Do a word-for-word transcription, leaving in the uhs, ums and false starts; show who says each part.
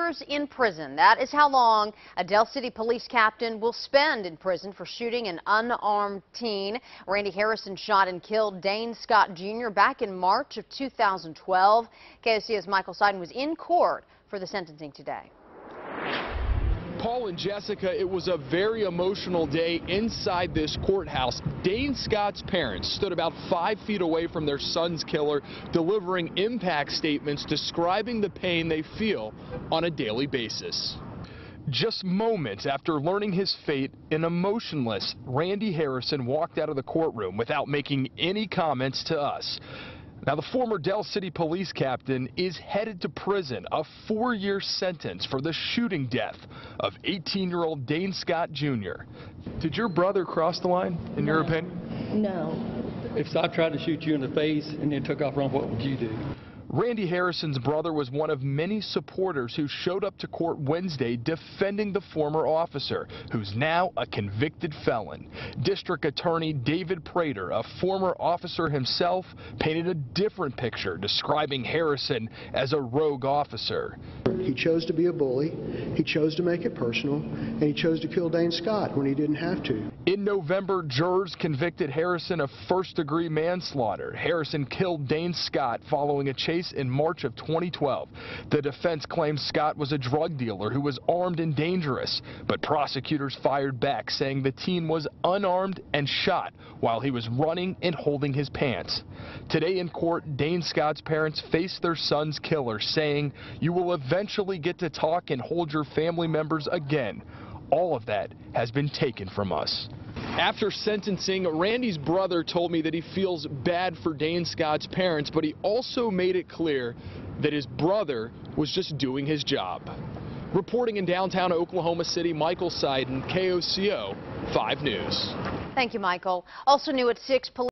Speaker 1: years in prison. That is how long a Del City police captain will spend in prison for shooting an unarmed teen. Randy Harrison shot and killed Dane Scott Junior back in March of two thousand twelve. K O C O's Michael Seiden was in court for the sentencing today.
Speaker 2: Paul and Jessica, it was a very emotional day inside this courthouse. Dane Scott's parents stood about five feet away from their son's killer, delivering impact statements describing the pain they feel on a daily basis. Just moments after learning his fate, an emotionless Randy Harrison walked out of the courtroom without making any comments to us. Now, the former Del City police captain is headed to prison, a four-year sentence for the shooting death of eighteen-year-old Dane Scott Junior Did your brother cross the line, in
Speaker 3: No.
Speaker 2: your opinion?
Speaker 3: No.
Speaker 4: If I tried to shoot you in the face and then took off running, what would you do?
Speaker 2: Randy Harrison's brother was one of many supporters who showed up to court Wednesday defending the former officer, who's now a convicted felon. District Attorney David Prater, a former officer himself, painted a different picture, describing Harrison as a rogue officer.
Speaker 5: He chose to be a bully, he chose to make it personal, and he chose to kill Dane Scott when he didn't have to.
Speaker 2: In November, jurors convicted Harrison of first-degree manslaughter. Harrison killed Dane Scott following a chase in March of twenty twelve. The defense claims Scott was a drug dealer who was armed and dangerous, but prosecutors fired back, saying the teen was unarmed and shot while he was running and holding his pants. Today in court, Dane Scott's parents faced their son's killer, saying, "You will eventually get to talk and hold your family members again. All of that has been taken from us." After sentencing, Randy's brother told me that he feels bad for Dane Scott's parents, but he also made it clear that his brother was just doing his job. Reporting in downtown Oklahoma City, Michael Seiden, K O C O five News.
Speaker 1: Thank you, Michael. Also new at six.